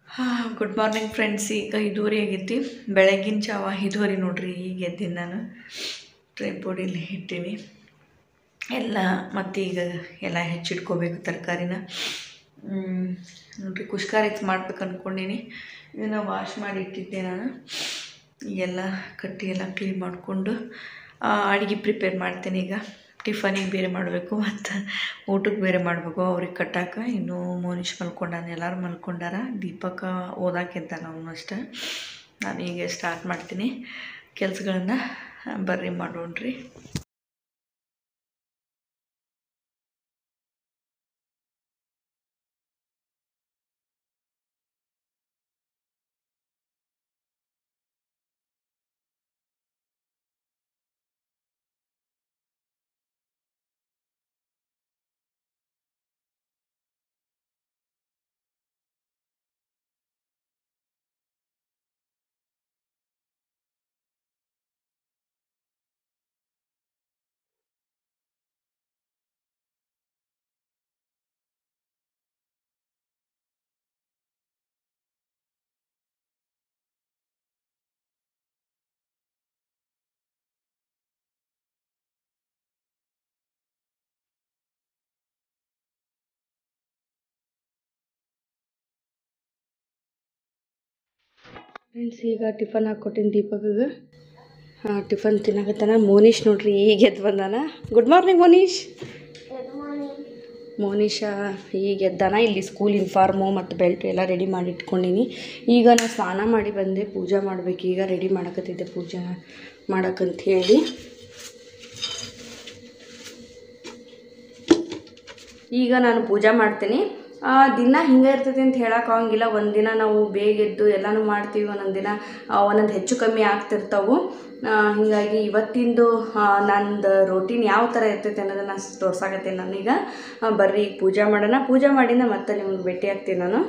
Good morning friends. ಈಗ 5:30 ಆಗೈತಿ. ಬೆಳಗಿನ ಜಾವ 5:30 ನೋಡ್ರಿ. ಈಗ ಎದ್ದೀನಿ ನಾನು. ಟ್ರೈಪೋಡಿಲಿ ಇಟ್ಟೀನಿ ಎಲ್ಲ. ಮತ್ತೀಗ ಎಲ್ಲ ಹೆಚ್ಚಿಟ್ಕೋಬೇಕು ತರಕಾರಿನ. ನೋಡ್ರಿ, ಕುಷ್ಕಾರೈಸ್ ಮಾಡ್ಬೇಕು ಅಂದ್ಕೊಂಡೀನಿ. ಇದನ್ನು ವಾಶ್ ಮಾಡಿ ಇಟ್ಟಿದ್ದೆ ನಾನು. ಈಗೆಲ್ಲ ಕಟ್ಟಿ ಎಲ್ಲ ಕ್ಲೀನ್ ಮಾಡಿಕೊಂಡು ಅಡುಗೆ ಪ್ರಿಪೇರ್ ಮಾಡ್ತೇನೆ. ಈಗ ಟಿಫನಿಗೆ ಬೇರೆ ಮಾಡಬೇಕು ಮತ್ತು ಊಟಕ್ಕೆ ಬೇರೆ ಮಾಡಬೇಕು. ಅವ್ರಿಗೆ ಕಟ್ಟಾಕ ಇನ್ನೂ ಮೋನಿಶ್ ಮಲ್ಕೊಂಡಾನ, ಎಲ್ಲರೂ ಮಲ್ಕೊಂಡಾರ. ದೀಪಕ ಓದಾಕಿದ್ದಾನ ಅವನು ಅಷ್ಟೆ. ನಾನು ಈಗ ಸ್ಟಾರ್ಟ್ ಮಾಡ್ತೀನಿ ಕೆಲಸಗಳನ್ನ. ಬರ್ರಿ ಮಾಡೋಣ್ರಿ. ಫ್ರೆಂಡ್ಸ್, ಈಗ ಟಿಫನ್ ಹಾಕ್ಕೊಟ್ಟಿನಿ ದೀಪಕ್ಗೆ. ಟಿಫನ್ ತಿನ್ನಕತ್ತಾನ. ಮೋನೀಶ್ ನೋಡ್ರಿ ಈಗ ಎದ್ದು ಬಂದಾನ. Good morning Monish. ಮೋನೀಶ ಈಗ ಎದ್ದಾನ. ಇಲ್ಲಿ ಸ್ಕೂಲ್ ಯೂನಿಫಾರ್ಮು ಮತ್ತು ಬೆಲ್ಟ್ ಎಲ್ಲ ರೆಡಿ ಮಾಡಿ ಇಟ್ಕೊಂಡೀನಿ. ಈಗ ನಾನು ಸ್ನಾನ ಮಾಡಿ ಬಂದೆ. ಪೂಜೆ ಮಾಡ್ಬೇಕು. ಈಗ ರೆಡಿ ಮಾಡಕತ್ತಿದ್ದೆ ಪೂಜೆ ಮಾಡಕ್ಕಂತ ಹೇಳಿ. ಈಗ ನಾನು ಪೂಜೆ ಮಾಡ್ತೀನಿ. ದಿನ ಹಿಂಗೆ ಇರ್ತೈತಿ ಅಂತ ಹೇಳೋಕ್ಕಾಗಂಗಿಲ್ಲ. ಒಂದಿನ ನಾವು ಬೇಗ ಎದ್ದು ಎಲ್ಲನೂ ಮಾಡ್ತೀವಿ, ಒಂದೊಂದು ದಿನ ಒಂದೊಂದು ಹೆಚ್ಚು ಕಮ್ಮಿ ಆಗ್ತಿರ್ತಾವೆ. ಹೀಗಾಗಿ ಇವತ್ತಿಂದು ನಂದು ರೂಟೀನ್ ಯಾವ ಥರ ಇರ್ತೈತೆ ಅನ್ನೋದನ್ನು ತೋರ್ಸಾಕತ್ತೀನಿ ನಾನೀಗ. ಬರ್ರಿ ಈಗ ಪೂಜೆ ಮಾಡೋಣ. ಪೂಜೆ ಮಾಡಿನ ಮತ್ತೆ ನಿಮ್ಗೆ ಭೇಟಿ ಆಗ್ತೀನಿ ನಾನು.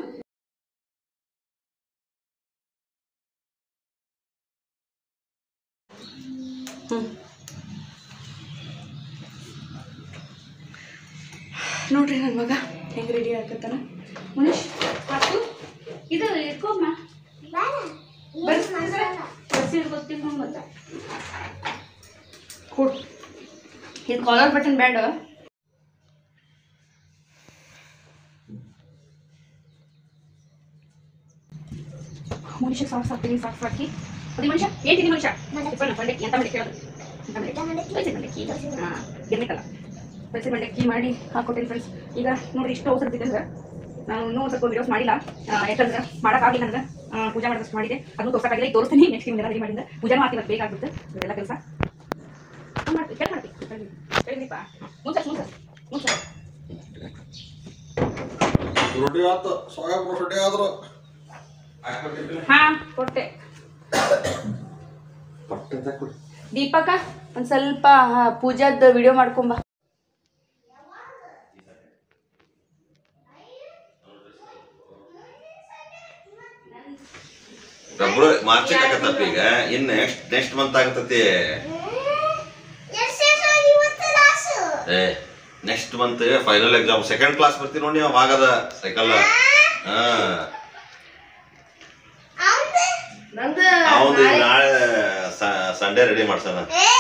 ನೋಡ್ರಿ ನನ್ನ ಮಗ ಹೆಂಗೆ ರೆಡಿ ಆಗತ್ತಾನ. ಮನೀಶ್ ಹಾಕು ಇದು ಇಟ್ಕೊಮ್ಮ. ಗೊತ್ತಿಲ್ಲ ಮತ್ತೆ ಕೊಡು. ಇದು ಕಾಲರ್ ಬಟನ್ ಬೇಡ. ಮನುಷ್ಯ ಸಾಕ್ಸ್ ಹಾಕ್ತೀನಿ. ಸಾಕ್ಸ್ ಹಾಕಿ ಅದೇ ಮನುಷ್ಯ ಏನಿದೆ ಮನುಷ್ಯ ಮಂಡಕ್ಕಿ ಅಂತ ಮಂಡಕ್ಕಿ ಹೇಳೋದು. ಹಾಂ ಗಿರ್ಮಿಕಲ್ಲ ಬಸಿ ಮಂಡಕ್ಕಿ ಮಾಡಿ ಹಾಕ್ಕೊಟ್ಟೇನೆ ಫ್ರೆಂಡ್ಸ್. ಈಗ ನೋಡಿರಿ ಇಷ್ಟು ಅವಸರ ಇದ್ದಂದ್ರೆ ನಾನು ಇನ್ನೂ ಒಂದು ಸ್ವಲ್ಪ ವೀಡಿಯೋಸ್ ಮಾಡಿಲ್ಲ. ಯಾಕಂದ್ರೆ ಮಾಡೋಕ್ಕಾಗಲಿ ನನಗೆ. ಪೂಜೆ ಮಾಡೋದಷ್ಟು ಮಾಡಿದೆ, ಅದನ್ನು ತೋರ್ಸೋಕ್ಕಾಗಿಲ್ಲ. ಈಗ ತೋರಿಸ್ತೀನಿ. ನೆಕ್ಸ್ಟ್ ನಿಮ್ಗೆ ರೆಡಿ ಮಾಡಿದ್ದೆ ಪೂಜೆ ಮಾಡ್ತೀವಿ. ಬೇಗ ಆಗ್ಬಿಡುತ್ತೆ ಇದೆಲ್ಲ ಕೆಲಸ. ಮಾಡ್ತೀವಿ ಕೆಳ ಮಾಡ್ತೀವಿ. ಹೇಳಿಪ್ಪ ಮುಂಚೆ ಮುಂಚೆ ಮುಂಚೆ ಹಾಂ ಕೊಟ್ಟೆ. ದೀಪಕ ಒಂದು ಸ್ವಲ್ಪ ಪೂಜಾದ ವಿಡಿಯೋ ಮಾಡ್ಕೊಂಬ. ಮಾರ್ಚ್ ಆಗತ್ತಪ್ಪ. ಈಗ ಇನ್ನು ನೆಕ್ಸ್ಟ್ ಮಂತ್ ಆಗತತಿ. Next month final exam. Second class ಬರ್ತೀವಿ ನೋಡಿ. ಅವಾಗದ ಸೈಕಲ್ ಅವನು ನಾಳೆ ಸಂಡೇ ರೆಡಿ ಮಾಡ್ಸೋಣ.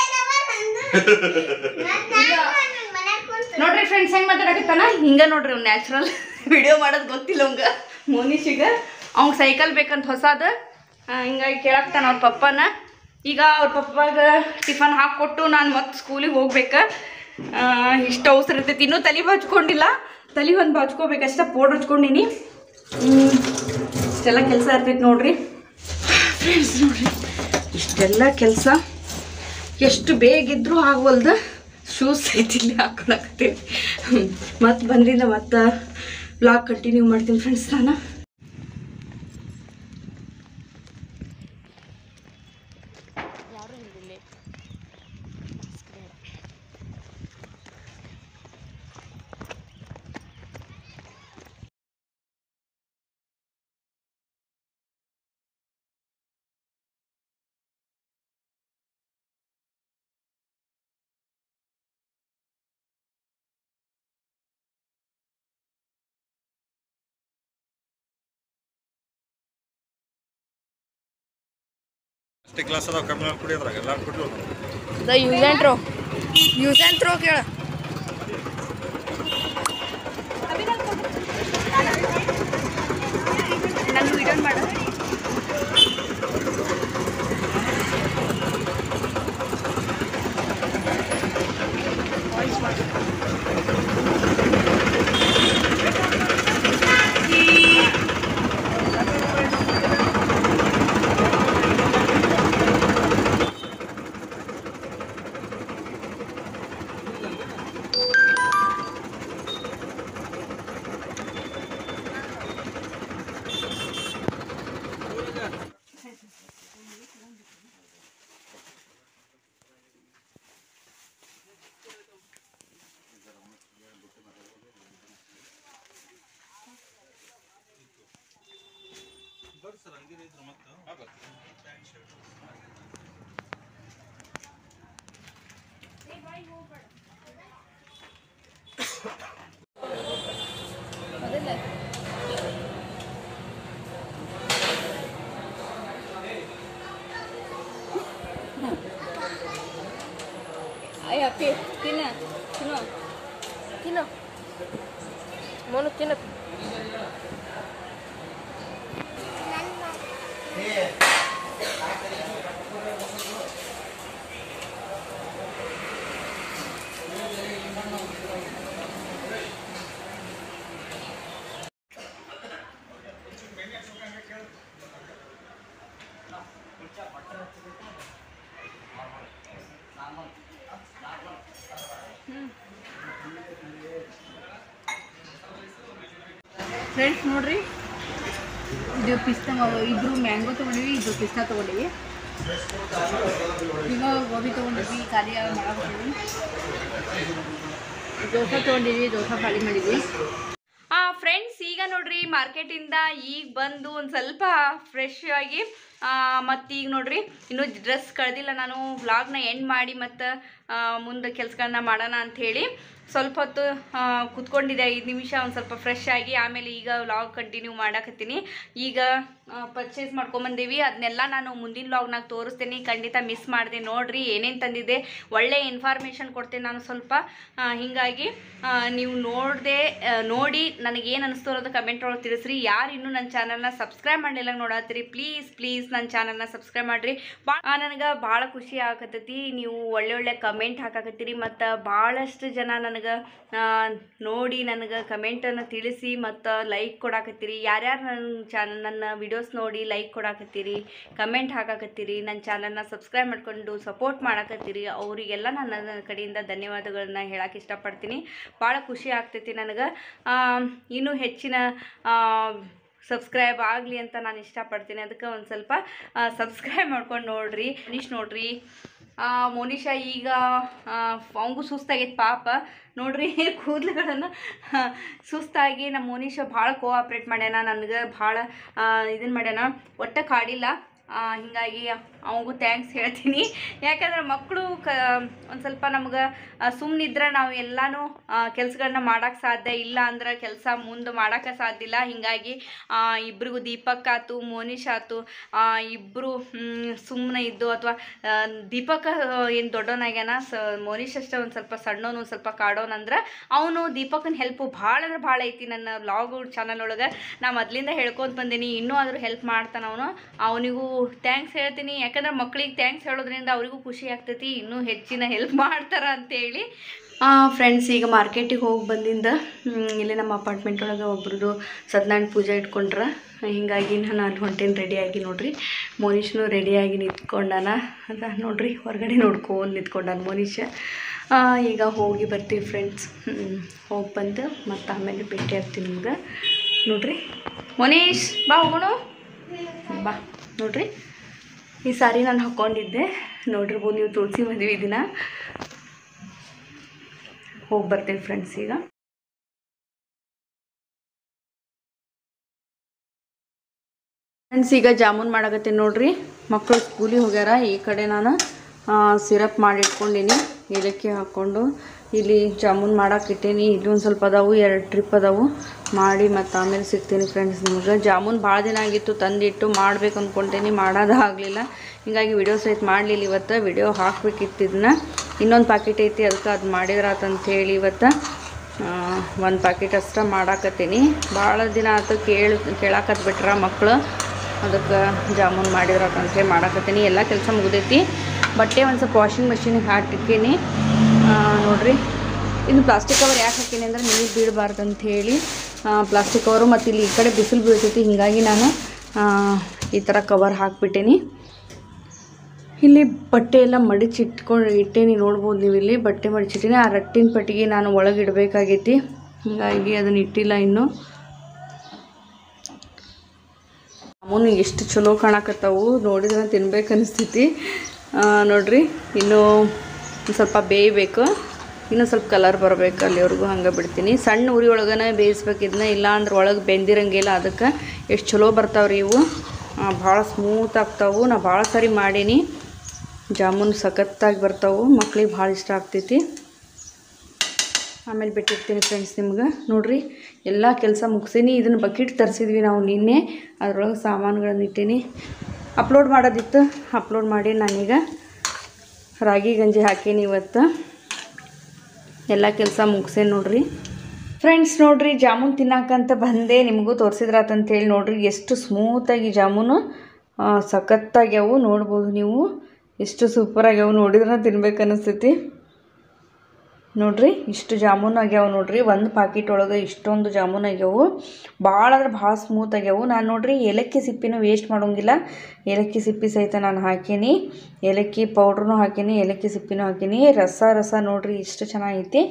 ನೋಡ್ರಿ ಫ್ರೆಂಡ್ಸ್ ಹೆಂಗೆ ಮಾತಾಡಕತ್ತಾನ. ಹಿಂಗೆ ನೋಡ್ರಿ ಅವ್ನು ನ್ಯಾಚುರಲ್. ವಿಡಿಯೋ ಮಾಡೋದು ಗೊತ್ತಿಲ್ಲ ಅವಂಗ. ಮೋನೀಶಿಗೆ ಅವ್ಗೆ ಸೈಕಲ್ ಬೇಕಂತ ಹೊಸಾದ. ಹಿಂಗಾಗಿ ಕೇಳಾಕ್ತಾನ ಅವ್ರ ಪಪ್ಪನ. ಈಗ ಅವ್ರ ಪಪ್ಪಾಗ ಟಿಫನ್ ಹಾಕ್ಕೊಟ್ಟು ನಾನು ಮತ್ತೆ ಸ್ಕೂಲಿಗೆ ಹೋಗ್ಬೇಕು. ಇಷ್ಟು ಅವಸರ ಇರ್ತೈತಿ. ಇನ್ನೂ ತಲೆ ಬಾಚ್ಕೊಂಡಿಲ್ಲ. ತಲೆ ಒಂದು ಬಾಚ್ಕೋಬೇಕಷ್ಟೆ. ಪೌಡ್ರ್ ಹಚ್ಕೊಂಡೀನಿ. ಇಷ್ಟೆಲ್ಲ ಕೆಲಸ ಇರ್ತೈತಿ ನೋಡ್ರಿ ಫ್ರೆಂಡ್ಸ್. ನೋಡ್ರಿ ಇಷ್ಟೆಲ್ಲ ಕೆಲಸ ಎಷ್ಟು ಬೇಗಿದ್ರೂ ಆಗವಲ್ದು. ಶೂಸ್ ಐತಿಲ್ಲಿ ಹಾಕೊಳಕತ್ತೀನಿ. ಮತ್ತು ಬಂದಿಂದ ಮತ್ತೆ ಬ್ಲಾಗ್ ಕಂಟಿನ್ಯೂ ಮಾಡ್ತೀನಿ ಫ್ರೆಂಡ್ಸ್ ನಾನು. ಕ್ಲಾಸ್ ಅದಾವ ಕಮ್ಮಿ ಕುಡಿಯೋದ್ರಾಗ ಎಲ್ಲರೂ ಕುಡಿಯೋದು ಯೂಸ್ ಆ್ಯಂಡ್ ಥ್ರೋ ಕೇಳ ನನ್ನ ವಿಡಿಯೋ ಮಾಡ Ay, api, kina, kino, kino, mono kino. Friends ನೋಡ್ರಿ, ಇದು ಪಿಸ್ತಾ ಇಬ್ರು ಮ್ಯಾಂಗೋ ತೊಗೊಂಡಿವಿ, ಇಬ್ರು ಪಿಸ್ತಾ ತೊಗೊಂಡಿವಿ. ಈಗ ಗೋಬಿ ತೊಗೊಂಡಿವಿ, ಖಾಲಿ ಮಾಡಾಕ್ತೀವಿ. ದೋಸೆ ತೊಗೊಂಡಿವಿ, ದೋಸೆ ಖಾಲಿ ಮಾಡಿದ್ವಿ. ಫ್ರೆಂಡ್ಸ್ ಈಗ ನೋಡ್ರಿ ಮಾರ್ಕೆಟಿಂದ ಈಗ ಬಂದು ಒಂದು ಸ್ವಲ್ಪ ಫ್ರೆಶ್ ಆಗಿ ಮತ್ತು ಈಗ ನೋಡ್ರಿ ಇನ್ನೂ ಡ್ರೆಸ್ ಕಳೆದಿಲ್ಲ. ನಾನು ವ್ಲಾಗ್ನ ಎಂಡ್ ಮಾಡಿ ಮತ್ತು ಮುಂದೆ ಕೆಲಸಗಳನ್ನ ಮಾಡೋಣ ಅಂಥೇಳಿ ಸ್ವಲ್ಪ ಹೊತ್ತು ಕೂತ್ಕೊಂಡಿದ್ದೆ 5 ನಿಮಿಷ ಒಂದು ಸ್ವಲ್ಪ ಫ್ರೆಶ್ ಆಗಿ. ಆಮೇಲೆ ಈಗ ವ್ಲಾಗ್ ಕಂಟಿನ್ಯೂ ಮಾಡಕತ್ತೀನಿ. ಈಗ ಪರ್ಚೇಸ್ ಮಾಡ್ಕೊಂಬಂದೀವಿ, ಅದನ್ನೆಲ್ಲ ನಾನು ಮುಂದಿನ ವ್ಲಾಗ್ನಾಗ ತೋರಿಸ್ತೀನಿ. ಖಂಡಿತ ಮಿಸ್ ಮಾಡಿದೆ ನೋಡಿರಿ ಏನೇನು ತಂದಿದ್ದೆ, ಒಳ್ಳೆ ಇನ್ಫಾರ್ಮೇಷನ್ ಕೊಡ್ತೇನೆ ನಾನು ಸ್ವಲ್ಪ. ಹೀಗಾಗಿ ನೀವು ನೋಡಿ ನನಗೇನು ಅನಿಸ್ತು ಅನ್ನೋದು ಕಮೆಂಟ್ ಒಳಗೆ ತಿಳಿಸ್ರಿ. ಯಾರು ಇನ್ನೂ ನನ್ನ ಚಾನಲ್ನ ಸಬ್ಸ್ಕ್ರೈಬ್ ಮಾಡಲಿಲ್ಲ ನೋಡತ್ತೀರಿ, ಪ್ಲೀಸ್ ನನ್ನ ಚಾನಲ್ನ ಸಬ್ಸ್ಕ್ರೈಬ್ ಮಾಡಿರಿ. ನನಗೆ ಭಾಳ ಖುಷಿ ಆಗಕತ್ತೈತಿ, ನೀವು ಒಳ್ಳೆ ಕಮೆಂಟ್ ಹಾಕಾಕತ್ತೀರಿ ಮತ್ತು ಭಾಳಷ್ಟು ಜನ ನನಗೆ ನೋಡಿ ನನಗೆ ಕಮೆಂಟನ್ನು ತಿಳಿಸಿ ಮತ್ತು ಲೈಕ್ ಕೊಡಾಕತ್ತೀರಿ. ಯಾರ್ಯಾರು ನನ್ನ ವಿಡಿಯೋಸ್ ನೋಡಿ ಲೈಕ್ ಕೊಡಾಕತ್ತೀರಿ, ಕಮೆಂಟ್ ಹಾಕಾಕತ್ತೀರಿ, ನನ್ನ ಚಾನಲ್ನ ಸಬ್ಸ್ಕ್ರೈಬ್ ಮಾಡ್ಕೊಂಡು ಸಪೋರ್ಟ್ ಮಾಡಾಕತ್ತೀರಿ, ಅವರಿಗೆಲ್ಲ ನನ್ನ ಕಡೆಯಿಂದ ಧನ್ಯವಾದಗಳನ್ನ ಹೇಳಕ್ಕೆ ಇಷ್ಟಪಡ್ತೀನಿ. ಭಾಳ ಖುಷಿ ಆಗ್ತೈತಿ ನನಗೆ. ಇನ್ನೂ ಹೆಚ್ಚಿನ ಸಬ್ಸ್ಕ್ರೈಬ್ ಆಗಲಿ ಅಂತ ನಾನು ಇಷ್ಟಪಡ್ತೀನಿ. ಅದಕ್ಕೆ ಒಂದು ಸ್ವಲ್ಪ ಸಬ್ಸ್ಕ್ರೈಬ್ ಮಾಡ್ಕೊಂಡು ನೋಡ್ರಿ. ಮೋನಿಶಾ ಈಗ ಅವಂಗೂ ಸುಸ್ತಾಗೈತೆ ಪಾಪ ನೋಡ್ರಿ, ಕೂದಲುಗಳನ್ನು ಸುಸ್ತಾಗಿ ನಮ್ಮ ಮೋನಿಶಾ ಭಾಳ ಕೋಆಪ್ರೇಟ್ ಮಾಡ್ಯಾನ, ನನಗೆ ಭಾಳ ಇದನ್ನು ಮಾಡ್ಯಾನ, ಒಟ್ಟು ಕಾಡಿಲ್ಲ. ಹೀಗಾಗಿ ಅವಂಗೂ ಥ್ಯಾಂಕ್ಸ್ ಹೇಳ್ತೀನಿ. ಯಾಕಂದ್ರೆ ಮಕ್ಕಳು ಒಂದು ಸ್ವಲ್ಪ ನಮ್ಗೆ ಸುಮ್ಮನಿದ್ರೆ ನಾವು ಎಲ್ಲನೂ ಕೆಲಸಗಳನ್ನ ಮಾಡೋಕ್ಕೆ ಸಾಧ್ಯ ಇಲ್ಲ, ಅಂದ್ರೆ ಕೆಲಸ ಮುಂದೆ ಮಾಡೋಕ್ಕೆ ಸಾಧ್ಯ ಇಲ್ಲ. ಹೀಗಾಗಿ ಇಬ್ಬರಿಗೂ ದೀಪಕ್ ಆಯ್ತು, ಮೋನಿಶ್ ಆಯ್ತು, ಇಬ್ಬರು ಸುಮ್ಮನೆ ಇದ್ದು, ಅಥವಾ ದೀಪಕ್ ಏನು ದೊಡ್ಡವನಾಗ್ಯಾನ, ಮೋನಿಶ್ ಅಷ್ಟೇ ಒಂದು ಸ್ವಲ್ಪ ಸಣ್ಣವನು, ಒಂದು ಸ್ವಲ್ಪ ಕಾಡೋನಂದ್ರೆ ಅವನು ದೀಪಕನ ಹೆಲ್ಪು ಭಾಳ ಅಂದ್ರೆ ಭಾಳ ಐತಿ. ನನ್ನ ವ್ಲಾಗ್ ಚಾನಲ್ ಒಳಗೆ ನಾ ಮೊದಲಿಂದ ಹೇಳ್ಕೊತ ಬಂದೀನಿ, ಇನ್ನೂ ಆದರೂ ಹೆಲ್ಪ್ ಮಾಡ್ತಾನೆ ಅವನಿಗೂ ಥ್ಯಾಂಕ್ಸ್ ಹೇಳ್ತೀನಿ. ಯಾಕಂದ್ರೆ ಮಕ್ಕಳಿಗೆ ಥ್ಯಾಂಕ್ಸ್ ಹೇಳೋದ್ರಿಂದ ಅವರಿಗೂ ಖುಷಿ ಆಗ್ತೈತಿ, ಇನ್ನೂ ಹೆಚ್ಚಿನ ಹೆಲ್ಪ್ ಮಾಡ್ತಾರೆ ಅಂತೇಳಿ. ಫ್ರೆಂಡ್ಸ್ ಈಗ ಮಾರ್ಕೆಟಿಗೆ ಹೋಗಿ ಬಂದಿಂದ ಇಲ್ಲಿ ನಮ್ಮ ಅಪಾರ್ಟ್ಮೆಂಟ್ ಒಳಗೆ ಒಬ್ರದ್ದು ಸತ್ಯನಾರಾಯಣ ಪೂಜೆ ಇಟ್ಕೊಂಡ್ರೆ, ಹೀಗಾಗಿ ನಾನು ಅಲ್ಲಿ ಹೊಂಟೇನು ರೆಡಿಯಾಗಿ ನೋಡ್ರಿ. ಮೋನಿಷ್ನು ರೆಡಿಯಾಗಿ ನಿಂತ್ಕೊಂಡಾನ ಅದ ನೋಡ್ರಿ, ಹೊರಗಡೆ ನೋಡ್ಕೊಂಡು ನಿಂತ್ಕೊಂಡಾನ ಮೋನಿಷ. ಈಗ ಹೋಗಿ ಬರ್ತೀವಿ ಫ್ರೆಂಡ್ಸ್. ಹೋಗಿ ಬಂದು ಮತ್ತು ಆಮೇಲೆ ಭೇಟಿ ಆಗ್ತೀನಿ ನಿಮ್ಗೆ. ನೋಡ್ರಿ ಮೋನೀಶ್ ಬಾ ಹೋಗೋಣ, ಬಾ. ನೋಡ್ರಿ ಈ ಸಾರಿ ನಾನು ಹಾಕ್ಕೊಂಡಿದ್ದೆ, ನೋಡಿರ್ಬೋದು ನೀವು, ತುಳಸಿ ಮದುವೆ ದಿನ. ಹೋಗಿ ಬರ್ತೀನಿ ಫ್ರೆಂಡ್ಸ್. ಈಗ ಫ್ರೆಂಡ್ಸ್ ಈಗ ಜಾಮೂನ್ ಮಾಡಾಕತ್ತೀನಿ ನೋಡ್ರಿ. ಮಕ್ಕಳು ಸ್ಕೂಲಿಗೆ ಹೋಗ್ಯಾರ. ಈ ಕಡೆ ನಾನು ಸಿರಪ್ ಮಾಡಿ ಇಟ್ಕೊಂಡೀನಿ, ಏಲಕ್ಕಿ ಹಾಕ್ಕೊಂಡು ಇಲ್ಲಿ ಜಾಮೂನ್ ಮಾಡಾಕಿಟ್ಟೇನಿ. ಇಲ್ಲಿ ಒಂದು ಸ್ವಲ್ಪ ಅದಾವು, 2 ಟ್ರಿಪ್ ಅದಾವು. ಮಾಡಿ ಮತ್ತು ಆಮೇಲೆ ಸಿಗ್ತೀನಿ ಫ್ರೆಂಡ್ಸ್ ನಿಮ್ಗೆ. ಜಾಮೂನ್ ಭಾಳ ದಿನ ಆಗಿತ್ತು ತಂದಿಟ್ಟು ಮಾಡ್ಬೇಕು ಅಂದ್ಕೊಂಡೇನಿ, ಮಾಡೋದಾಗಲಿಲ್ಲ. ಹೀಗಾಗಿ ವಿಡಿಯೋ ಸಹಿತ ಮಾಡಲಿಲ್ಲ. ಇವತ್ತು ವಿಡಿಯೋ ಹಾಕ್ಬೇಕಿತ್ತು. ಇದನ್ನ ಇನ್ನೊಂದು ಪ್ಯಾಕೆಟ್ ಐತಿ, ಅದಕ್ಕೆ ಅದು ಮಾಡಿದ್ರಾತಂಥೇಳಿ ಇವತ್ತು 1 ಪ್ಯಾಕೆಟ್ ಅಷ್ಟೇ ಮಾಡಾಕತ್ತೀನಿ. ಭಾಳ ದಿನ ಆಯ್ತು ಕೇಳಾಕತ್ ಬಿಟ್ರ ಮಕ್ಕಳು, ಅದಕ್ಕೆ ಜಾಮೂನ್ ಮಾಡಿದ್ರಾತಂತೇಳಿ ಮಾಡಾಕತ್ತೀನಿ. ಎಲ್ಲ ಕೆಲಸ ಮುಗ್ದೈತಿ. ಬಟ್ಟೆ ಒಂದು ಸ್ವಲ್ಪ ವಾಷಿಂಗ್ ಮೆಷಿನಿಗೆ ಹಾಕಿಕ್ಕೀನಿ. ನೋಡಿರಿ, ಇನ್ನು ಪ್ಲಾಸ್ಟಿಕ್ ಕವರ್ ಯಾಕೆ ಹಾಕೀನಿ ಅಂದರೆ ನೀರು ಬೀಳಬಾರ್ದು ಅಂಥೇಳಿ ಪ್ಲಾಸ್ಟಿಕ್ ಕವರು. ಮತ್ತು ಇಲ್ಲಿ ಈ ಕಡೆ ಬಿಸಿಲು ಬೀಳ್ತೈತಿ, ಹೀಗಾಗಿ ನಾನು ಈ ಥರ ಕವರ್ ಹಾಕಿಬಿಟ್ಟೇನಿ. ಇಲ್ಲಿ ಬಟ್ಟೆ ಎಲ್ಲ ಇಟ್ಟೇನಿ. ನೋಡ್ಬೋದು ನೀವು, ಇಲ್ಲಿ ಬಟ್ಟೆ ಮಡಿಚಿಟ್ಟೀನಿ. ಆ ರಟ್ಟಿನ ಪಟ್ಟಿಗೆ ನಾನು ಒಳಗೆ ಇಡಬೇಕಾಗೈತಿ, ಹೀಗಾಗಿ ಅದನ್ನು ಇಟ್ಟಿಲ್ಲ ಇನ್ನೂ. ಜಾಮೂನು ಎಷ್ಟು ಚಲೋ ಕಾಣಕತ್ತಾವು, ನೋಡಿದ್ರೆ ತಿನ್ಬೇಕು ಅನಿಸ್ತೈತಿ. ನೋಡ್ರಿ, ಇನ್ನೂ ಸ್ವಲ್ಪ ಬೇಯಬೇಕು, ಇನ್ನೂ ಸ್ವಲ್ಪ ಕಲರ್ ಬರಬೇಕು ಅಲ್ಲಿವರೆಗೂ ಹಂಗೆ ಬಿಡ್ತೀನಿ. ಸಣ್ಣ ಉರಿ ಒಳಗನೆ ಬೇಯಿಸ್ಬೇಕು ಇದನ್ನ, ಇಲ್ಲ ಅಂದ್ರೆ ಒಳಗೆ ಬೆಂದಿರಂಗಿಲ್ಲ. ಅದಕ್ಕೆ ಎಷ್ಟು ಚಲೋ ಬರ್ತಾವ್ರಿ ಇವು, ಭಾಳ ಸ್ಮೂತ್ ಆಗ್ತಾವು. ನಾ ಭಾಳ ಸಾರಿ ಮಾಡೀನಿ. ಜಾಮೂನು ಸಖತ್ತಾಗಿ ಬರ್ತಾವು, ಮಕ್ಳಿಗೆ ಭಾಳ ಇಷ್ಟ ಆಗ್ತೈತಿ. ಆಮೇಲೆ ಬಿಟ್ಟಿರ್ತೀನಿ ಫ್ರೆಂಡ್ಸ್ ನಿಮ್ಗೆ. ನೋಡಿರಿ, ಎಲ್ಲ ಕೆಲಸ ಮುಗಿಸೀನಿ. ಇದನ್ನು ಬಕೆಟ್ ತರಿಸಿದ್ವಿ ನಾವು ನಿನ್ನೆ, ಅದ್ರೊಳಗೆ ಸಾಮಾನುಗಳನ್ನು ಇಟ್ಟೀನಿ. ಅಪ್ಲೋಡ್ ಮಾಡೋದಿತ್ತು, ಅಪ್ಲೋಡ್ ಮಾಡಿ ನಾನೀಗ ರಾಗಿ ಗಂಜಿ ಹಾಕೀನಿ ಇವತ್ತು. ಎಲ್ಲ ಕೆಲಸ ಮುಗಿಸೇನಿ ನೋಡಿರಿ ಫ್ರೆಂಡ್ಸ್. ನೋಡಿರಿ, ಜಾಮೂನ್ ತಿನ್ನಕ್ಕಂತ ಬಂದೆ, ನಿಮಗೂ ತೋರಿಸಿದ್ರಾತಂತೇಳಿ. ನೋಡಿರಿ ಎಷ್ಟು ಸ್ಮೂತಾಗಿ ಜಾಮೂನು ಸಖತ್ತಾಗ್ಯಾವು. ನೋಡ್ಬೋದು ನೀವು ಎಷ್ಟು ಸೂಪರಾಗ್ಯಾವು, ನೋಡಿದ್ರೆ ತಿನ್ಬೇಕು ಅನಿಸ್ತೈತಿ. ನೋಡಿರಿ, ಇಷ್ಟು ಜಾಮೂನು ಆಗ್ಯಾವ ನೋಡಿರಿ. 1 ಪ್ಯಾಕೆಟ್ ಒಳಗೆ ಇಷ್ಟೊಂದು ಜಾಮೂನು ಆಗ್ಯಾವು. ಭಾಳ ಅಂದ್ರೆ ಭಾಳ ಸ್ಮೂತ್ ಆಗ್ಯಾವು. ನಾನು ನೋಡಿರಿ ಏಲಕ್ಕಿ ಸಿಪ್ಪಿನೂ ವೇಸ್ಟ್ ಮಾಡೋಂಗಿಲ್ಲ. ಏಲಕ್ಕಿ ಸಿಪ್ಪಿ ಸಹಿತ ನಾನು ಹಾಕೀನಿ, ಏಲಕ್ಕಿ ಪೌಡ್ರೂ ಹಾಕೀನಿ, ಏಲಕ್ಕಿ ಸಿಪ್ಪಿನೂ ಹಾಕೀನಿ. ರಸ ನೋಡಿರಿ ಎಷ್ಟು ಚೆನ್ನಾಗೈತಿ,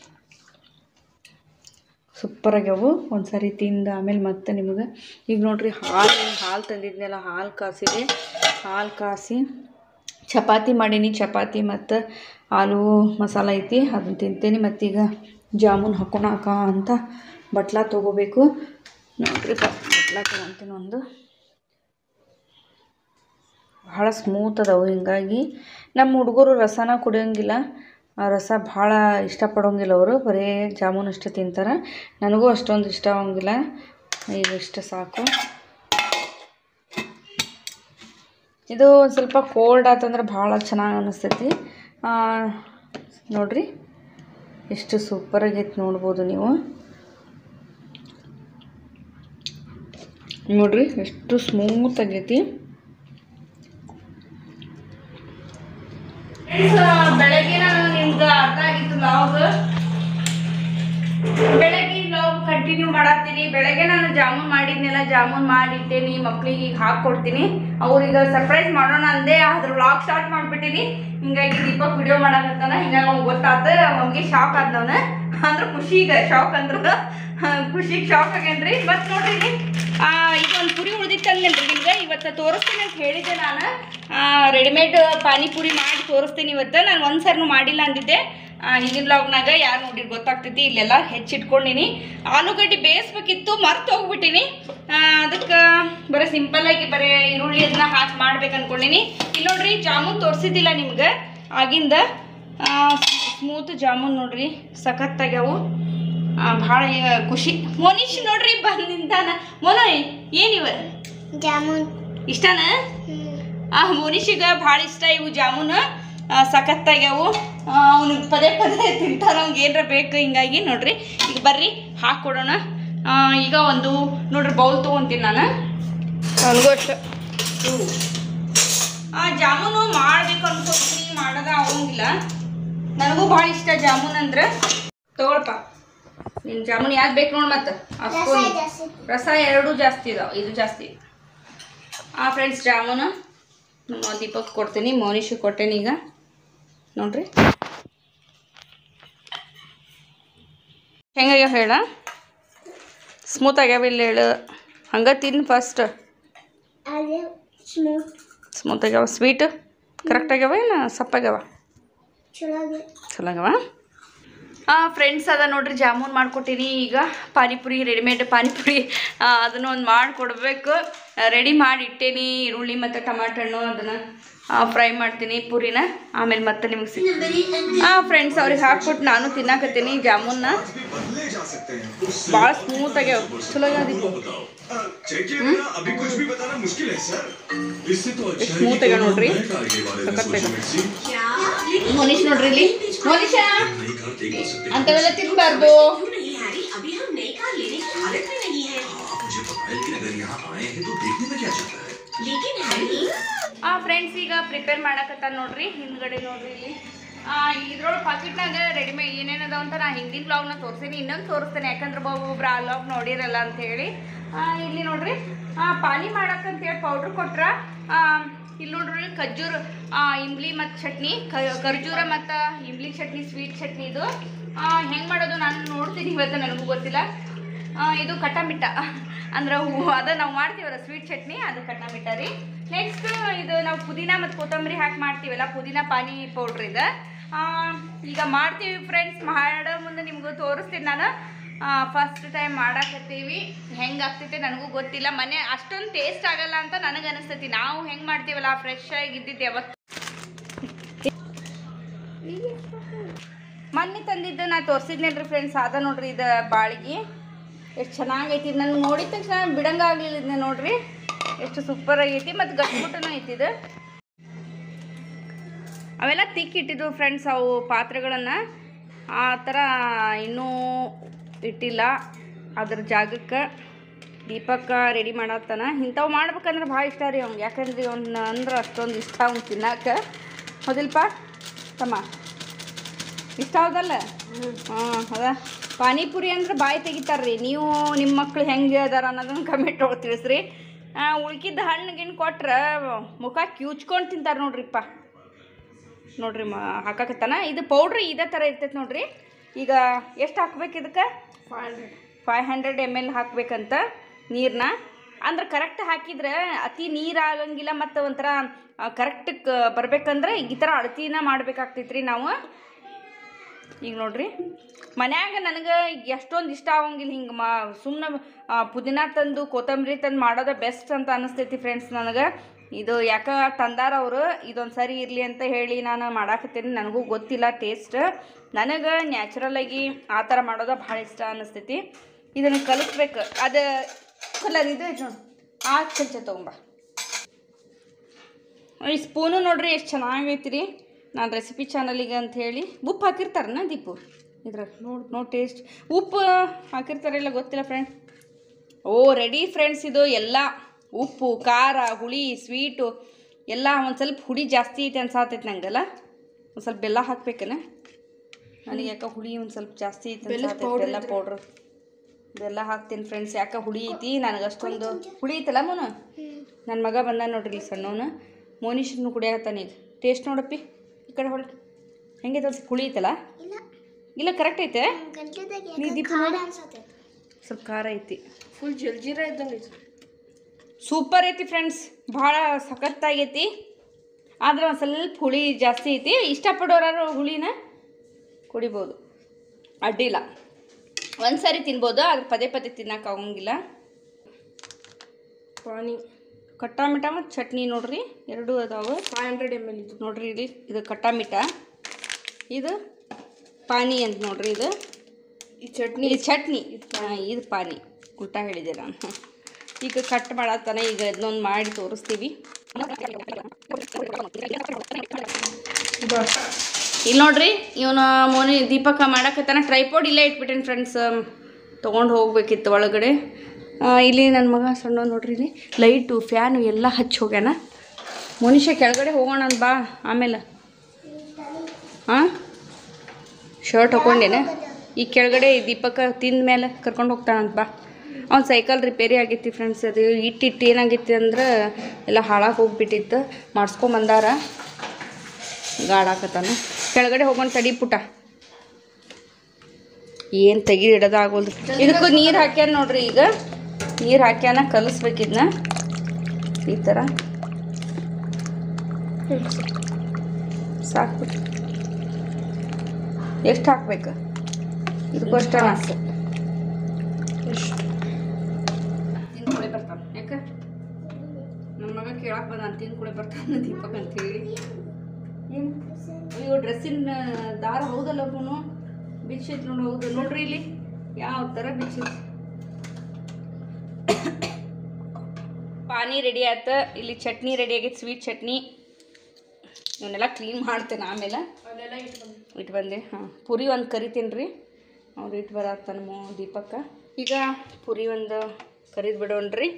ಸೂಪರಾಗ್ಯಾವು. ಒಂದು ಸಾರಿ ತಿಂದು ಆಮೇಲೆ ಮತ್ತೆ ನಿಮಗೆ ಈಗ ನೋಡಿರಿ, ಹಾಲು ತಂದಿದ್ನೆಲ್ಲ, ಹಾಲು ಕಾಸಿದೆ. ಹಾಲು ಕಾಸಿ ಚಪಾತಿ ಮಾಡೀನಿ. ಚಪಾತಿ ಮತ್ತು ಆಲೂ ಮಸಾಲ ಐತಿ, ಅದನ್ನು ತಿಂತೀನಿ. ಮತ್ತೀಗ ಜಾಮೂನ್ ಹಾಕೋಣಕ ಅಂತ ಬಟ್ಲ ತೊಗೋಬೇಕು. ನೋಡಿರಿ, ಬಟ್ಲ ತೊಗೊತೀನಿ ಒಂದು. ಭಾಳ ಸ್ಮೂತ್ ಅದಾವು, ಹೀಗಾಗಿ ನಮ್ಮ ಹುಡುಗರು ರಸನ ಕುಡಿಯೋಂಗಿಲ್ಲ. ರಸ ಭಾಳ ಇಷ್ಟಪಡೋಂಗಿಲ್ಲ ಅವರು, ಬರೀ ಜಾಮೂನ್ ಅಷ್ಟೇ ತಿಂತಾರೆ. ನನಗೂ ಅಷ್ಟೊಂದು ಇಷ್ಟ ಆಗೋಂಗಿಲ್ಲ. ಈಗ ಇಷ್ಟ ಸಾಕು. ಇದು ಒಂದು ಸ್ವಲ್ಪ ಕೋಲ್ಡ್ ಆತಂದ್ರೆ ಭಾಳ ಚೆನ್ನಾಗಿ ಅನ್ನಿಸ್ತೈತಿ. ನೋಡಿರಿ ಎಷ್ಟು ಸೂಪರಾಗೈತಿ, ನೋಡ್ಬೋದು ನೀವು. ನೋಡಿರಿ ಎಷ್ಟು ಸ್ಮೂತ್ ಆಗೈತಿ. ಬೆಳಗ್ಗೆ ನಾನು ನಿಮ್ಗೆ ಅರ್ಥ ಆಗಿತ್ತು ಲಾಗ್, ಬೆಳಗ್ಗೆ ಲಾಗ್ ಕಂಟಿನ್ಯೂ ಮಾಡತ್ತೀನಿ. ಬೆಳಗ್ಗೆ ನಾನು ಜಾಮೂನ್ ಮಾಡಿದ್ನೆಲ್ಲ, ಜಾಮೂನ್ ಮಾಡಿಟ್ಟೇನಿ, ಮಕ್ಳಿಗೆ ಈಗ ಹಾಕ್ಕೊಡ್ತೀನಿ. ಅವ್ರಿಗೆ ಸರ್ಪ್ರೈಸ್ ಮಾಡೋಣ ಅಂದೆ, ಅದ್ರ ವ್ಲಾಗ್ ಸ್ಟಾರ್ಟ್ ಮಾಡಿಬಿಟ್ಟಿನಿ. ಹಿಂಗಾಗಿ ದೀಪಕ್ ವಿಡಿಯೋ ಮಾಡಕತ್ತಾನ, ಹಿಂಗಾಗಿ ಅವ್ನಿಗೆ ಗೊತ್ತಾತ. ಅವ್ನಿಗೆ ಶಾಕ್ ಆದವನ ಅಂದ್ರೆ ಖುಷಿಗೆ ಶಾಕ್ ಅಂದ್ರೆ ಖುಷಿಗೆ ಶಾಕ್ ಆಗೇನ್ರಿ. ಮತ್ತು ನೋಡ್ರಿ, ಈಗ ಒಂದು ಪುರಿ ಉಳ್ದಿತ್ತು ಅಂದೇನ್ರಿ ನಿಮ್ಗೆ, ಇವತ್ತು ತೋರಿಸ್ತೀನಿ ಅಂತ ಹೇಳಿದ್ದೆ ನಾನು. ರೆಡಿಮೇಡ್ ಪಾನಿಪುರಿ ಮಾಡಿ ತೋರಿಸ್ತೀನಿ ಇವತ್ತು. ನಾನು ಒಂದು ಸಾರಿನೂ ಮಾಡಿಲ್ಲ ಅಂದಿದ್ದೆ. ಹಿಂದಿನ ವ್ಲಾಗ್ನಾಗ ಯಾರು ನೋಡಿರಿ ಗೊತ್ತಾಗ್ತೈತಿ. ಇಲ್ಲೆಲ್ಲ ಹೆಚ್ಚಿಟ್ಕೊಂಡಿನಿ. ಆಲೂಗಡ್ಡೆ ಬೇಯಿಸ್ಬೇಕಿತ್ತು, ಮರ್ತು ಹೋಗ್ಬಿಟ್ಟಿನಿ. ಅದಕ್ಕೆ ಬರೀ ಸಿಂಪಲ್ಲಾಗಿ ಬರೀ ಈರುಳ್ಳಿ ಅದನ್ನ ಹಾಕಿ ಮಾಡ್ಬೇಕು ಅಂದ್ಕೊಂಡಿನಿ. ಇಲ್ಲಿ ನೋಡ್ರಿ, ಜಾಮೂನ್ ತೋರಿಸಿದ್ದಿಲ್ಲ ನಿಮ್ಗೆ ಆಗಿಂದ. ಸ್ಮೂತ್ ಜಾಮೂನ್ ನೋಡ್ರಿ, ಸಖತ್ತಾಗ್ಯಾವು. ಭಾಳ ಖುಷಿ. ಮೋನಿಶ್ ನೋಡ್ರಿ ಬಂದಿಂದಾನ. ಮೋನೋಯ್ ಏನಿವ ಜಾಮೂನ್ ಇಷ್ಟನ? ಮೋನಿಶಿಗೆ ಭಾಳ ಇಷ್ಟ ಇವು ಜಾಮೂನು, ಸಖತ್ತಾಗ್ಯಾವು. ಅವ್ನಿಗೆ ಪದೇ ತಿಂತಾನ, ಅವ್ನಿಗೆ ಏನರ ಬೇಕು. ಹಿಂಗಾಗಿ ನೋಡ್ರಿ, ಈಗ ಬರ್ರಿ ಹಾಕ್ಕೊಡೋಣ. ಈಗ ಒಂದು ನೋಡ್ರಿ ಬೌಲ್ ತೊಗೊತೀನಿ ನಾನು. ನನಗೂ ಅಷ್ಟು ಜಾಮೂನು ಮಾಡಬೇಕು ಅನ್ಕೋತೀನಿ, ಮಾಡೋದ ಆಗೋಂಗಿಲ್ಲ. ನನಗೂ ಭಾಳ ಇಷ್ಟ ಜಾಮೂನ್ ಅಂದ್ರೆ. ತಗೊಳಪ್ಪ, ನಿನ್ನ ಜಾಮೂನ್ ಯಾಕೆ ಬೇಕು ನೋಡಿ. ಮತ್ತು ಹಾಕ್ಕೊಂಡು ರಸ 2 ಜಾಸ್ತಿ ಇದಾವೆ, ಇದು ಜಾಸ್ತಿ. ಫ್ರೆಂಡ್ಸ್, ಜಾಮೂನು ನಮ್ಮ ದೀಪಕ್ ಕೊಡ್ತೀನಿ, ಮೋನಿಶಿಗೆ ಕೊಟ್ಟೇನಿ. ಈಗ ನೋಡ್ರಿ ಹೆಂಗಾಗ್ಯಾವ ಹೇಳ. ಸ್ಮೂತ್ ಆಗ್ಯಾವ ಇಲ್ಲ ಹೇಳು. ಹಂಗೆ ತಿನ್ನು ಫಸ್ಟ್. ಸ್ಮೂತ್ ಆಗ್ಯಾವ. ಸ್ವೀಟ್ ಕರೆಕ್ಟ್ ಆಗ್ಯಾವ ಏನು ಸಪ್ಪಾಗ್ಯಾವ? ಚಲೋ ಆಗ್ಯಾವ. ಫ್ರೆಂಡ್ಸ್ ಅದ ನೋಡ್ರಿ ಜಾಮೂನ್ ಮಾಡ್ಕೊತೀನಿ. ಈಗ ಪಾನಿಪುರಿ ರೆಡಿಮೇಡ್ ಪಾನಿಪುರಿ ಅದನ್ನು ಒಂದು ಮಾಡಿಕೊಡ್ಬೇಕು. ರೆಡಿ ಮಾಡಿ ಇಟ್ಟೇನಿ. ಈರುಳ್ಳಿ ಮತ್ತು ಟಮಾಟೊ ಹಣ್ಣು ಅದನ್ನು ಫ್ರೈ ಮಾಡ್ತೀನಿ ಪುರಿನ. ಆಮೇಲೆ ಮತ್ತೆ ನಿಮಗೆ ಫ್ರೆಂಡ್ಸ್ ಅವ್ರಿಗೆ ಹಾಕ್ಬಿಟ್ಟು ನಾನು ತಿನ್ನಾಕತ್ತೀನಿ ಜಾಮೂನ್ನ. ಭಾಳ ಸ್ಮೂತ್ ಆಗ್ಯಾವ, ಚಲೋ ಆಗ್ಯಾವ. ಸ್ಮೂತ್ ಆಗ್ಯಾವ ನೋಡ್ರಿ, ಮೋನಿಶ್ ನೋಡ್ರಿ ಇಲ್ಲಿ. ಮೋನಿಶ ಅಂತವೆಲ್ಲ ತಿನ್ಬಾರ್ದು. ಫ್ರೆಂಡ್ಸ್ ಈಗ ಪ್ರಿಪೇರ್ ಮಾಡಕತ್ತ ನೋಡ್ರಿ. ಹಿಂದ್ಗಡೆ ನೋಡ್ರಿ ಇಲ್ಲಿ ಇದ್ರೊಳಗೆ ಪಾಕೆಟ್ನಾಗ ರೆಡಿಮೇಡ್ ಏನೇನದಾವ ಅಂತ ನಾ ಹಿಂದಿನ ಬ್ಲಾಗ್ನ ತೋರಿಸ್ತೀನಿ. ಇನ್ನೊಂದು ತೋರಿಸ್ತೇನೆ, ಯಾಕಂದ್ರೆ ಒಬ್ಬೊಬ್ರು ಆ ಬ್ಲಾಗ್ ನೋಡಿರಲ್ಲ ಅಂತ ಹೇಳಿ. ಇಲ್ಲಿ ನೋಡ್ರಿ ಪಾನಿ ಮಾಡಕ್ಕಂತೇಳಿ ಪೌಡ್ರ್ ಕೊಟ್ರ. ಇಲ್ಲಿ ನೋಡ್ರಿ ಖರ್ಜೂರ ಇಂಬ್ಲಿ ಮತ್ತು ಚಟ್ನಿ, ಖರ್ಜೂರ ಮತ್ತು ಇಂಬ್ಲಿ ಚಟ್ನಿ, ಸ್ವೀಟ್ ಚಟ್ನಿ. ಇದು ಹೆಂಗೆ ಮಾಡೋದು ನಾನು ನೋಡ್ತೀನಿ ಇವತ್ತು, ನನಗೂ ಗೊತ್ತಿಲ್ಲ. ಇದು ಕಟ್ಟಮಿಟ್ಟ ಅಂದ್ರೆ ಅದ ನಾವು ಮಾಡ್ತೀವಲ್ಲ ಸ್ವೀಟ್ ಚಟ್ನಿ, ಅದು ಕಟ್ಟಮಿಟ್ಟ ರೀ. ನೆಕ್ಸ್ಟ್ ಇದು ನಾವು ಪುದೀನ ಮತ್ತು ಕೊತ್ತಂಬರಿ ಹಾಕಿ ಮಾಡ್ತೀವಲ್ಲ, ಪುದೀನ ಪಾನಿ ಪೌಡ್ರ್ ಇದು. ಈಗ ಮಾಡ್ತೀವಿ ಫ್ರೆಂಡ್ಸ್. ಮಾಡೋ ಮುಂದೆ ನಿಮಗೂ ತೋರಿಸ್ತೀನಿ ನಾನು. ಫಸ್ಟ್ ಟೈಮ್ ಮಾಡಾಕತ್ತೀವಿ, ಹೆಂಗೆ ಆಗ್ತೈತೆ ನನಗೂ ಗೊತ್ತಿಲ್ಲ. ಮನೆ ಅಷ್ಟೊಂದು ಟೇಸ್ಟ್ ಆಗಲ್ಲ ಅಂತ ನನಗೆ ಅನಿಸ್ತೈತಿ. ನಾವು ಹೆಂಗೆ ಮಾಡ್ತೀವಲ್ಲ ಫ್ರೆಶ್ ಆಗಿ ಇದ್ದಿದ್ದು ಯಾವತ್ತು. ಮೊನ್ನೆ ತಂದಿದ್ದು ನಾ ತೋರಿಸಿದ್ನೇಲ್ರಿ ಫ್ರೆಂಡ್ಸ್, ಅದ ನೋಡ್ರಿ ಇದು ಬಾಳಿಗೆ ಎಷ್ಟು ಚೆನ್ನಾಗೈತಿ. ನನಗೆ ನೋಡಿದ ತಕ್ಷಣ ಬಿಡಂಗ ಆಗಲಿಲ್ಲ ನೋಡ್ರಿ, ಎಷ್ಟು ಸೂಪರ್ ಆಗೈತಿ. ಮತ್ತು ಗಟ್ಬಿಟ್ಟೂ ಐತಿ ಇದು. ಅವೆಲ್ಲ ತಿಕ್ಕಿಟ್ಟಿದ್ದು ಫ್ರೆಂಡ್ಸ್, ಅವು ಪಾತ್ರೆಗಳನ್ನು ಆ ಥರ ಇನ್ನೂ ಇಟ್ಟಿಲ್ಲ. ಅದ್ರ ಜಾಗಕ್ಕೆ ದೀಪಕ್ಕ ರೆಡಿ ಮಾಡತ್ತಾನ. ಇಂಥವು ಮಾಡ್ಬೇಕಂದ್ರೆ ಭಾಳ ಇಷ್ಟ ರೀ ಅವ್ನು, ಯಾಕಂದ್ರೆ ಅವ್ನು ಅಂದ್ರೆ ಅಷ್ಟೊಂದು ಇಷ್ಟ ಅವ್ನು ತಿನ್ನಕ್ಕೆ. ಹೌದಿಲ್ಪ ತಮ್ಮ, ಇಷ್ಟ ಹೌದಲ್ಲ? ಅದ ಪಾನಿಪುರಿ ಅಂದ್ರೆ ಬಾಯಿ ತೆಗಿತಾರ್ರಿ. ನೀವು ನಿಮ್ಮ ಮಕ್ಳು ಹೆಂಗೆ ಅದಾರ ಅನ್ನೋದನ್ನು ಕಮೆಂಟ್ ಒಳಗೆ ತಿಳಿಸ್ರಿ. ಉಳ್ಕಿದ್ದು ಹಣ್ಣು ಗಿಣ್ಣು ಕೊಟ್ರೆ ಮುಖ ಕ್ಯೂಚ್ಕೊಂಡು ತಿಂತಾರೆ ನೋಡ್ರಿಪ್ಪ. ನೋಡ್ರಿ ಹಾಕಕತ್ತಾನ. ಇದು ಪೌಡ್ರ್ ಇದೇ ಥರ ಇರ್ತೈತೆ ನೋಡ್ರಿ. ಈಗ ಎಷ್ಟು ಹಾಕ್ಬೇಕು ಇದಕ್ಕೆ? 500 ml ಹಾಕ್ಬೇಕಂತ ನೀರನ್ನ. ಅಂದ್ರೆ ಕರೆಕ್ಟ್ ಹಾಕಿದ್ರೆ ಅತಿ ನೀರು ಆಗಂಗಿಲ್ಲ, ಮತ್ತು ಒಂಥರ ಕರೆಕ್ಟ್ ಬರ್ಬೇಕಂದ್ರೆ ಈ ಥರ ಅಳತಿನ ಮಾಡ್ಬೇಕಾಗ್ತೈತ್ರಿ ನಾವು. ಈಗ ನೋಡ್ರಿ ಮನ್ಯಾಗ ನನಗೆ ಎಷ್ಟೊಂದು ಇಷ್ಟ ಆಗಂಗಿಲ್ಲ ಹಿಂಗೆ ಸುಮ್ಮನೆ ಪುದೀನ ತಂದು ಕೊತ್ತಂಬರಿ ತಂದು ಮಾಡೋದು ಬೆಸ್ಟ್ ಅಂತ ಅನ್ನಿಸ್ತೈತಿ ಫ್ರೆಂಡ್ಸ್ ನನಗೆ. ಇದು ಯಾಕೆ ತಂದಾರ ಅವರು, ಇದೊಂದು ಸರಿ ಇರಲಿ ಅಂತ ಹೇಳಿ ನಾನು ಮಾಡಾಕತ್ತೀನಿ. ನನಗೂ ಗೊತ್ತಿಲ್ಲ ಟೇಸ್ಟ್. ನನಗೆ ನ್ಯಾಚುರಲಾಗಿ ಆ ಥರ ಮಾಡೋದು ಭಾಳ ಇಷ್ಟ ಅನ್ನಿಸ್ತೈತಿ. ಇದನ್ನು ಕಲಿಸ್ಬೇಕು. ಅದು ಕಲರ್ ಇದು ಐತೆ ನೋಡಿ, ಆ ಚಮಚ ತೊಗೊಂಬ. ಈ ಸ್ಪೂನು ನೋಡ್ರಿ ಎಷ್ಟು ಚೆನ್ನಾಗೈತಿ ರೀ. ನಾನು ರೆಸಿಪಿ ಚಾನಲಿಗೆ ಅಂತ ಹೇಳಿ ಉಪ್ಪು ಹಾಕಿರ್ತಾರನ ದೀಪು ಇದ್ರಾಗ? ನೋಡಿ ಟೇಸ್ಟ್ ಉಪ್ಪು ಹಾಕಿರ್ತಾರಿಲ್ಲ ಗೊತ್ತಿಲ್ಲ ಫ್ರೆಂಡ್. Ready friends. ಇದು ಎಲ್ಲ ಉಪ್ಪು, ಖಾರ, ಹುಳಿ, ಸ್ವೀಟು ಎಲ್ಲ. ಒಂದು ಸ್ವಲ್ಪ ಹುಳಿ ಜಾಸ್ತಿ ಐತೆ ಅನ್ಸಾತೈತೆ ನಂಗೆಲ್ಲ. ಒಂದು ಸ್ವಲ್ಪ ಬೆಲ್ಲ ಹಾಕ್ಬೇಕನ? ನನಗೆ ಯಾಕೆ ಹುಳಿ ಒಂದು ಸ್ವಲ್ಪ ಜಾಸ್ತಿ ಐತೆ ಅನ್ಸಾತೈತೆ. ಬೆಲ್ಲ ಪೌಡ್ರ್ ಬೆಲ್ಲ ಹಾಕ್ತೀನಿ ಫ್ರೆಂಡ್ಸ್. ಯಾಕೆ ಹುಳಿ ಐತಿ ನನಗೆ ಅಷ್ಟೊಂದು ಹುಳಿ ಐತಲ್ಲ ಮೋನು. ನನ್ನ ಮಗ ಬಂದ ನೋಡ್ರಿ ಇಲ್ಲಿ ಸಣ್ಣವನು, ಮೋನಿಶನ್ನು ಕುಡಿಯಾಕತ್ತಾನ. ಈಗ ಟೇಸ್ಟ್ ನೋಡಪ್ಪಿ, ಈ ಕಡೆ ಹೊಳ್ಳಿ ಹೆಂಗೈತೆ ಅನ್ಸ? ಹುಳಿ ಐತಲ್ಲ? ಇಲ್ಲ ಕರೆಕ್ಟ್ ಐತೆ. ನೀ ದೀಪ ಸ್ವಲ್ಪ ಖಾರ ಐತಿ, ಫುಲ್ ಜಲ್ಜೀರ ಇದ್ದಂಗೆ ಸೂಪರ್ ಐತಿ ಫ್ರೆಂಡ್ಸ್. ಭಾಳ ಸಖತ್ತಾಗೈತಿ. ಆದ್ರೆ ಒಂದು ಸ್ವಲ್ಪ ಹುಳಿ ಜಾಸ್ತಿ ಐತಿ. ಇಷ್ಟಪಡೋರು ಹುಳಿನ ಕುಡಿಬೋದು, ಅಡ್ಡಿಲ್ಲ. ಒಂದು ಸಾರಿ ತಿನ್ಬೋದು, ಆದ್ರೆ ಪದೇ ಪದೇ ತಿನ್ನಕ್ಕೆ ಆಗಂಗಿಲ್ಲ. ಪಾನಿ ಕಟ್ಟಾಮಿಟ ಮತ್ತು ಚಟ್ನಿ ನೋಡ್ರಿ, ಎರಡೂ ಅದಾವೆ. 500 ml ಇದು ನೋಡ್ರಿ. ಇಲ್ಲಿ ಇದು ಕಟ್ಟಾಮಿಟ, ಇದು ಪಾನಿ ಅಂತ ನೋಡ್ರಿ. ಇದು ಚಟ್ನಿ ಇದು ಪಾನಿ. ಉಲ್ಟಾ ಹೇಳಿದೆ ನಾನು. ಈಗ ಕಟ್ ಮಾಡತ್ತಾನೆ. ಈಗ ಇದನ್ನೊಂದು ಮಾಡಿ ತೋರಿಸ್ತೀವಿ. ಇಲ್ಲಿ ನೋಡ್ರಿ ಇವನು ಮೋನಿ ದೀಪಕ್ಕ ಮಾಡಕತ್ತಾನ. ಟ್ರೈಪೋಡ್ ಇಲ್ಲೇ ಇಟ್ಬಿಟ್ಟೇನೆ ಫ್ರೆಂಡ್ಸ್, ತೊಗೊಂಡು ಹೋಗ್ಬೇಕಿತ್ತು ಒಳಗಡೆ. ಇಲ್ಲಿ ನನ್ನ ಮಗ ಸಣ್ಣ ನೋಡ್ರಿ, ಇಲ್ಲಿ ಲೈಟು ಫ್ಯಾನು ಎಲ್ಲ ಹಚ್ಚಿ ಹೋಗ್ಯಾನ. ಮನುಷ್ಯ ಕೆಳಗಡೆ ಹೋಗೋಣ ಅಂತ ಬಾ. ಆಮೇಲೆ ಶರ್ಟ್ ಹಾಕೊಂಡೇನೆ. ಈ ಕೆಳಗಡೆ ದೀಪಕ್ಕ ತಿಂದ ಮೇಲೆ ಕರ್ಕೊಂಡು ಹೋಗ್ತಾನಂತ ಬಾ. ಅವ್ನು ಸೈಕಲ್ ರಿಪೇರಿ ಆಗೈತಿ ಫ್ರೆಂಡ್ಸ್. ಅದು ಇಟ್ಟಿಟ್ಟು ಏನಾಗೈತಿ ಅಂದ್ರೆ ಎಲ್ಲ ಹಾಳಾಗಿ ಹೋಗ್ಬಿಟ್ಟಿತ್ತು. ಮಾಡಿಸ್ಕೊಂಬಂದಾರ. ಗಾಡಾಕತ್ತಾನ. ಕೆಳಗಡೆ ಹೋಗೋಣ ತಡಿ ಪುಟ. ಏನು ತೆಗಿ ಇಡೋದಾಗೋದು. ಇದಕ್ಕೂ ನೀರು ಹಾಕ್ಯಾನ ನೋಡ್ರಿ. ಈಗ ನೀರು ಹಾಕ್ಯಾನ ಕಲಿಸ್ಬೇಕಿದ್ನ ಈ ಥರ. ಸಾಕ್ಬಿಟ್ಟು ಎಷ್ಟು ಹಾಕ್ಬೇಕು? ಇದಕ್ಕಷ್ಟ ಆಸೆ ಎಷ್ಟು ತಿಂದು ಕುಳೆ ಬರ್ತಾನೆ ಯಾಕೆ ನನ್ನ ಮಗ ಕೇಳಕ್ಕೆ ಬಂದ ತಿಂದು ಕುಳೆ ಬರ್ತಾನೆ ದೀಪಕ್ ಅಂತೇಳಿ ಏನು ಅಯ್ಯೋ ಡ್ರೆಸ್ಸಿನ ದಾರ ಹೌದಲ್ಲ ಅವನು ಬಿಚ್ಚೈತಿ ನೋಡಿ ಹೌದು ನೋಡ್ರಿ ಇಲ್ಲಿ ಯಾವ ಥರ ಬಿಚ್ಚೈತಿ ಪಾನಿ ರೆಡಿ ಆಯ್ತು ಇಲ್ಲಿ ಚಟ್ನಿ ರೆಡಿ ಆಗೈತೆ ಸ್ವೀಟ್ ಚಟ್ನಿ ಇವನ್ನೆಲ್ಲ ಕ್ಲೀನ್ ಮಾಡ್ತೇನೆ ಆಮೇಲೆ ಇಟ್ಟು ಬಂದೆ ಹಾಂ ಪುರಿ ಒಂದು ಕರಿತೀನಿ ರೀ ಅವ್ರು ಇಟ್ಟು ಬರತ್ತಾನ ದೀಪಕ್ಕ ಈಗ ಪುರಿ ಒಂದು ಕರಿದು ಬಿಡೋಣ್ರಿ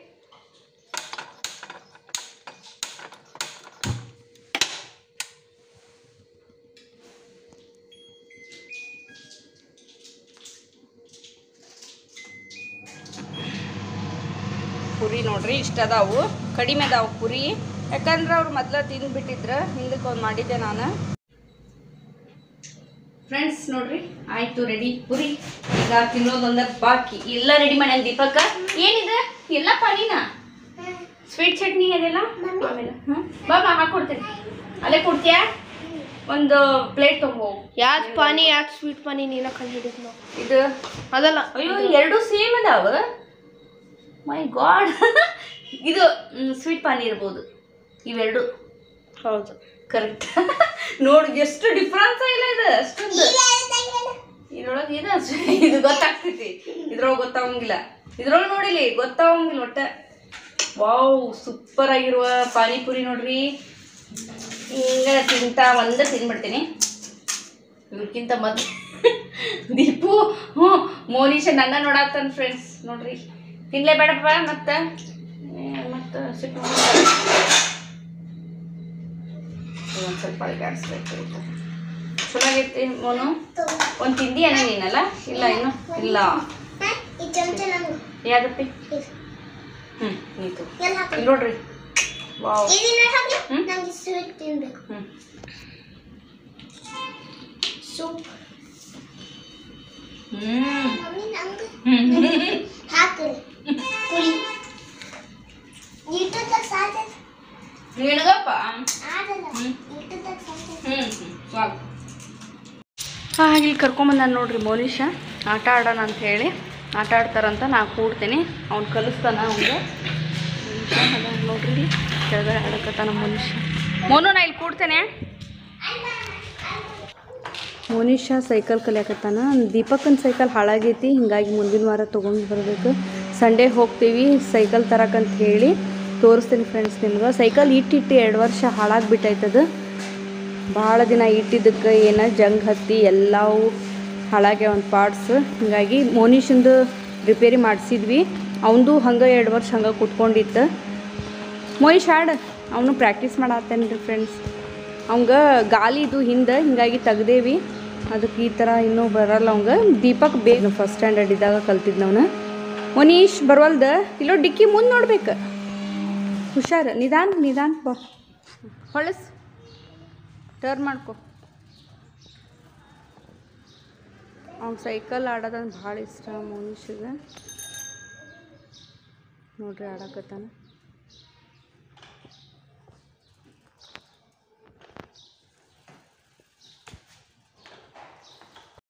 ಪುರಿ ನೋಡ್ರಿ ಇಷ್ಟ ಅದಾವು ಕಡಿಮೆ ಅದಾವು ಪುರಿ ಯಾಕಂದ್ರೆ ಅವ್ರು ಮೊದ್ಲು ತಿಂದ್ಬಿಟ್ಟಿದ್ರು ಹಿಂದಕ್ಕೆ ಒಂದು ಮಾಡಿದ್ದೆ ನಾನು ಫ್ರೆಂಡ್ಸ್ ನೋಡ್ರಿ ಆಯ್ತು ರೆಡಿ ಪುರಿ ಈಗ ತಿನ್ನೋದೊಂದ ಬಾಕಿ ಎಲ್ಲ ರೆಡಿ ಮಾಡಿ ದೀಪಕ್ಕ ಏನಿದೆ ಎಲ್ಲ ಪಾನಿನ ಸ್ವೀಟ್ ಚಟ್ನಿ ಅದೆಲ್ಲ ಆಮೇಲೆ ಬಾ ಹಾಕೊಡ್ತೇನೆ ಅಲ್ಲೇ ಕೊಡ್ತೀಯಾ ಒಂದು ಪ್ಲೇಟ್ ತೊಗೊಂಬೋ ಯಾವ್ದು ಪಾನಿ ಯಾವ್ದು ಸ್ವೀಟ್ ಪಾನಿ ನೀನ ಕಂಡು ಹಿಡಿದ್ ನಾವು ಇದು ಅದಲ್ಲ ಅಯ್ಯೋ ಎರಡು ಸೇಮ್ ಅದಾವ ಮೈ ಗಾಡ್ ಇದು ಸ್ವೀಟ್ ಪಾನಿ ಇರ್ಬೋದು ಇವೆರಡು ಹೌದು ಕರೆಕ್ಟ್ ನೋಡಿ ಎಷ್ಟು ಡಿಫ್ರೆನ್ಸ್ ಇಲ್ಲ ಇದು ಅಷ್ಟೊಂದು ಇದ್ರೊಳಗೆ ಏನು ಇದು ಗೊತ್ತಾಗ್ತೈತಿ ಇದ್ರೊಳಗೆ ಗೊತ್ತಾಗಂಗಿಲ್ಲ ಇದ್ರೊಳಗೆ ನೋಡಿಲಿ ಗೊತ್ತಾಗಂಗಿಲ್ಲ ಒಟ್ಟ ವಾವ್ ಸೂಪರ್ ಆಗಿರುವ ಪಾನಿಪುರಿ ನೋಡ್ರಿ ಹಿಂಗೆ ತಿಂತಾ ಒಂದು ತಿಂದ್ಬಿಡ್ತೀನಿ ಇವ್ರಕ್ಕಿಂತ ಮೊದಲು ದೀಪು ಮೋನಿಷ ನನ್ನ ನೋಡಾತಾನ ಫ್ರೆಂಡ್ಸ್ ನೋಡ್ರಿ ತಿನ್ಲೇ ಬೇಡಪ್ಪ ಮತ್ತೆ ಸಿಟ್ಟು ಒಂದು ಸ್ವಲ್ಪ ಅಡಿಗಾಡಿಸ್ಬೇಕು ಚಲೋ ಆಗೈತಿ ಮೋನು ಒಂದು ತಿಂದಿ ಏನೋ ನೀನಲ್ಲ ಇಲ್ಲ ಇನ್ನು ಇಲ್ಲ ಯಾವ್ದಪ್ಪಿ ನೀತು ಇಲ್ಲಿ ನೋಡ್ರಿ ವಾವ್ ನಿನಗಪ್ಪ ಹಾಗೆ ಇಲ್ಲಿ ಕರ್ಕೊಂಬಂದ ನೋಡ್ರಿ ಮೋನಿಷ ಆಟ ಆಡೋಣ ಅಂತ ಹೇಳಿ ಆಟ ಆಡ್ತಾರಂತ ನಾ ಕೂಡ್ತೀನಿ ಅವ್ನು ಕಲಿಸ್ತಾನ ಅವ್ನಿಗೆ ನೋಡ್ರಿ ಇಲ್ಲಿ ಕೆಳಗಡೆ ಆಡಕತ್ತಾನ ಮೋನಿಷ ಮೋನು ನಾ ಇಲ್ಲಿ ಕೂಡ್ತೇನೆ ಮೋನಿಷ ಸೈಕಲ್ ಕಲಿಯಾಕತ್ತಾನ ದೀಪಕ್ಕನ ಸೈಕಲ್ ಹಾಳಾಗೈತಿ ಹಿಂಗಾಗಿ ಮುಂದಿನ ವಾರ ತೊಗೊಂಡು ಬರಬೇಕು ಸಂಡೇ ಹೋಗ್ತೀವಿ ಸೈಕಲ್ ತರಕಂತ ಹೇಳಿ ತೋರಿಸ್ತೀನಿ ಫ್ರೆಂಡ್ಸ್ ನಿಮ್ಗೆ ಸೈಕಲ್ ಇಟ್ಟಿಟ್ಟು 2 ವರ್ಷ ಹಾಳಾಗಿಬಿಟ್ಟೈತದು ಭಾಳ ದಿನ ಇಟ್ಟಿದ್ದಕ್ಕೆ ಏನೋ ಜಂಗ್ ಹತ್ತಿ ಎಲ್ಲವೂ ಹಾಳಾಗ್ಯ ಒಂದು ಪಾರ್ಟ್ಸ್ ಹೀಗಾಗಿ ಮೋನಿಷಂದು ರಿಪೇರಿ ಮಾಡಿಸಿದ್ವಿ ಅವನದು ಹಂಗೆ 2 ವರ್ಷ ಹಂಗೆ ಕುತ್ಕೊಂಡಿತ್ತು ಮೋನಿಷ್ ಹಾಡು ಅವನು ಪ್ರಾಕ್ಟೀಸ್ ಮಾಡತ್ತೇನೆ ರೀ ಫ್ರೆಂಡ್ಸ್ ಅವಂಗೆ ಗಾಲಿದು ಹಿಂದೆ ಹೀಗಾಗಿ ತೆಗ್ದೇವಿ ಅದಕ್ಕೆ ಈ ಥರ ಇನ್ನೂ ಬರಲ್ಲ ಅವಂಗೆ ದೀಪಕ್ ಬೇಗ ಫಸ್ಟ್ ಸ್ಟ್ಯಾಂಡರ್ಡ್ ಇದ್ದಾಗ ಕಲ್ತಿದ್ನವನು ಮೋನೀಶ್ ಬರವಲ್ದ ಇಲ್ಲೋ ಡಿಕ್ಕಿ ಮುಂದೆ ನೋಡ್ಬೇಕು ಹುಷಾರು ನಿಧಾನ ಬಾ ಹೊಳಸ್ ಟರ್ನ್ ಮಾಡ್ಕೊ ಅವ್ನು ಸೈಕಲ್ ಆಡೋದಂದ್ರೆ ಭಾಳ ಇಷ್ಟ ಮೋನಿಷ್ಗೆ ನೋಡ್ರಿ ಆಡಕತ್ತಾನ